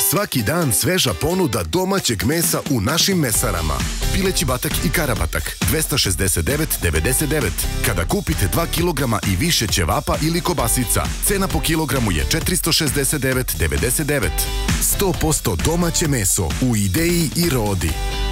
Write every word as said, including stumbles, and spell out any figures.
Svaki dan sveža ponuda domaćeg mesa u našim mesarama. Pileći batak i karabatak dvesta šezdeset devet devedeset devet. Kada kupite dva kilograma i više ćevapa ili kobasica, cena po kilogramu je četiristo šezdeset devet devedeset devet. sto posto domaće meso u Ideji i Rodi.